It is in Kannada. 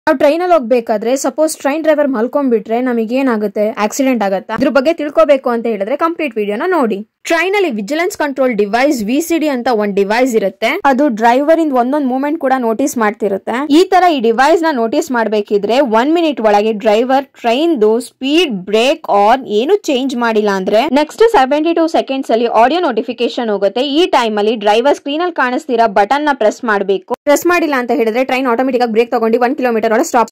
ನಾವು ಟ್ರೈನ್ ಅಲ್ಲಿ ಹೋಗ್ಬೇಕಾದ್ರೆ ಸಪೋಸ್ ಟ್ರೈನ್ ಡ್ರೈವರ್ ಮಲ್ಕೊಂಡ್ಬಿಟ್ರೆ ನಮಗೆ ಏನಾಗುತ್ತೆ, ಆಕ್ಸಿಡೆಂಟ್ ಆಗುತ್ತಾ? ಇದ್ರ ಬಗ್ಗೆ ತಿಳ್ಕೊಬೇಕು ಅಂತ ಹೇಳಿದ್ರೆ ಕಂಪ್ಲೀಟ್ ವಿಡಿಯೋನ ನೋಡಿ. ಟ್ರೈನ್ ಅಲ್ಲಿ ವಿಜಿಲೆನ್ಸ್ ಕಂಟ್ರೋಲ್ ಡಿವೈಸ್ VCD ಅಂತ ಒಂದ್ ಡಿವೈಸ್ ಇರುತ್ತೆ. ಅದು ಡ್ರೈವರ್ ಇಂದ ಒಂದೊಂದ್ ಮೂವ್ಮೆಂಟ್ ಕೂಡ ನೋಟಿಸ್ ಮಾಡ್ತಿರುತ್ತೆ. ಈ ತರ ಈ ಡಿವೈಸ್ ನ ನೋಟಿಸ್ ಮಾಡ್ಬೇಕಿದ್ರೆ 1 ಮಿನಿಟ್ ಒಳಗೆ driver train speed, brake, on ಏನು ಚೇಂಜ್ ಮಾಡಿಲ್ಲ ಅಂದ್ರೆ ನೆಕ್ಸ್ಟ್ 72 ಸೆಕೆಂಡ್ಸ್ ಅಲ್ಲಿ ಆಡಿಯೋ ನೋಟಿಫಿಕೇಶನ್ ಹೋಗುತ್ತೆ. ಈ ಟೈಮ್ ಅಲ್ಲಿ ಡ್ರೈವರ್ ಸ್ಕ್ರೀನ್ ಅಲ್ಲಿ ಕಾಣಿಸ್ತಿರೋ ಬಟನ್ ನ ಪ್ರೆಸ್ ಮಾಡಬೇಕು. ಪ್ರೆಸ್ ಮಾಡಿಲ್ಲ ಅಂತ ಹೇಳಿದ್ರೆ ಟ್ರೈನ್ ಆಟೋಮೆಟಿಕ್ ಆಗಿ ಬ್ರೇಕ್ ತಗೊಂಡು 1 ಕಿಲೋಮೀಟರ್ ಒಳಗೆ ಸ್ಟಾಪ್